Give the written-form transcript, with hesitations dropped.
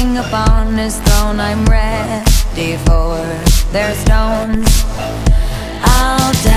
king upon his throne. I'm ready for their stones. I'll die